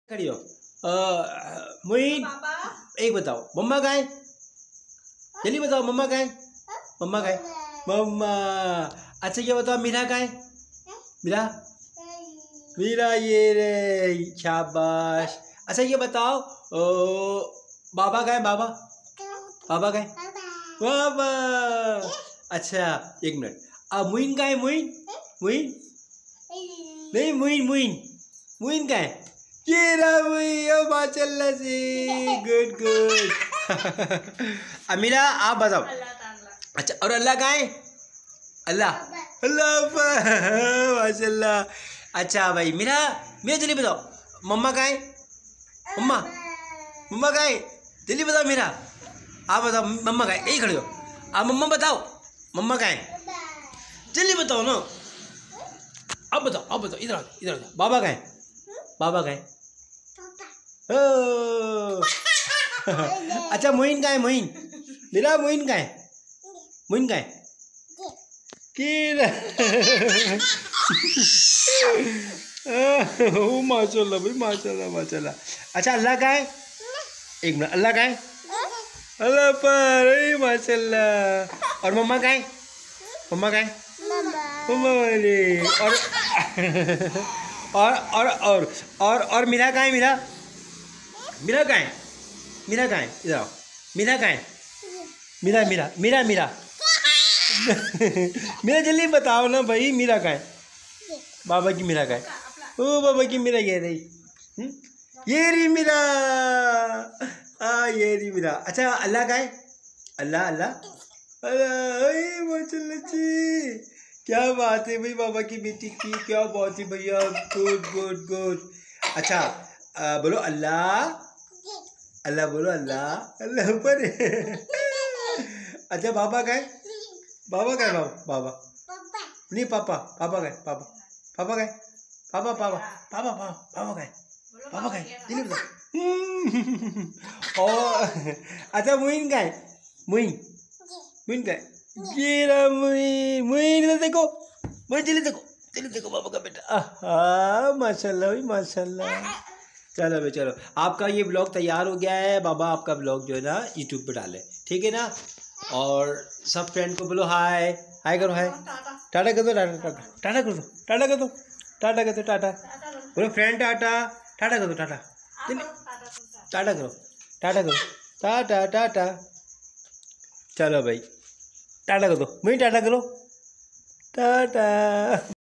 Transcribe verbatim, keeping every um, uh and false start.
खड़ी हो। मुइन एक बताओ, मम्मा कहाँ है? जल्दी बताओ, मम्मा कहाँ है? मम्मा कहाँ है? मम्मा। अच्छा ये बताओ, मीरा कहाँ है? मीरा मीरा ये रे, शाबाश। अच्छा ये बताओ, ओ, बाबा कहाँ है? बाबा बाबा कहाँ है? बाबा। अच्छा एक मिनट, अब मुइन कहाँ है? मुइन मुइन नहीं, मुइन मुइन मुइन कहाँ है? ये रहा मुइन। ओ माशाल्लाह से, गुड गुड। अमीरा आप बताओ। अच्छा और अल्लाह कहाँ है? अल्लाह अल्लाह माशाल्लाह। अच्छा भाई मीरा मीरा जल्दी बताओ, मम्मा कहाँ है? मम्मा मम्मा कहाँ है? जल्दी बताओ मीरा। आप बताओ मम्मा कहाँ है? यही खड़े हो आप। मम्मा बताओ, मम्मा कहाँ है? जल्दी बताओ ना। अब बताओ, अब बताओ, इधर इधर इधर। बाबा कहाँ है? बाबा कहाँ है? ओ। अच्छा मोइन कहाँ है? मोइन मीरा, मोइन कहाँ है? मोइन कहाँ है? ओ माशाल्लाह भाई, माशाल्लाह माशाल्लाह। अच्छा अल्लाह कहाँ है? एक मिनट, अल्लाह कहाँ है? अल्लाह पर, माशाल्लाह। और मम्मा कहाँ है? मम्मा कहाँ है? मम्मा वाली। और और और और और और मीरा कहाँ है? मीरा मीरा कहाँ है? मीरा कहाँ है? इधर आओ। मीरा कहाँ है? मीरा मीरा मीरा मीरा मीरा जल्दी बताओ ना भाई, मीरा कहाँ है? बाबा की मीरा कहाँ है? ओ बाबा की मीरा ये रही। हुँ? ये रही मीरा। आ ये रही मीरा। अच्छा अल्लाह कहाँ है? अल्लाह अल्लाह अल्लाह माशाल्लाह जी, क्या बात है भाई, बाबा की बेटी की क्या बात है भैया, गुड गुड गुड। अच्छा आ, बोलो अल्लाह अल्लाह, बोलो अल्लाह अल्लाह ऊपर। अच्छा बाबा का है? बाबा का है? बाबा बाबा नहीं, पापा पापा का है? पापा पापा का है? पापा पापा पापा पापा पापा का है? पापा का है? दिल्ली में। और अच्छा मुइन का है? मुइन मुइन का है? ये रहा मुइन। मुइन इधर देखो, मुइन जल्दी देखो, जल्दी देखो बाबा का बेटा। आहा माशाल्लाह भाई माशाल्लाह। चलो भाई चलो, आपका ये ब्लॉग तैयार हो गया है। बाबा आपका ब्लॉग जो है ना यूट्यूब पे डाले, ठीक है ना। और सब फ्रेंड को बोलो हाय हाय करो, हाय टाटा कर दो, टाटा टाटा टाटा कर दो, टाटा कर दो, टाटा कर दो, टाटा बोलो फ्रेंड, टाटा टाटा कर दो, टाटा टाटा करो, टाटा करो, टाटा टाटा। चलो भाई टाटा कर दो, वही टाटा करो, टाटा।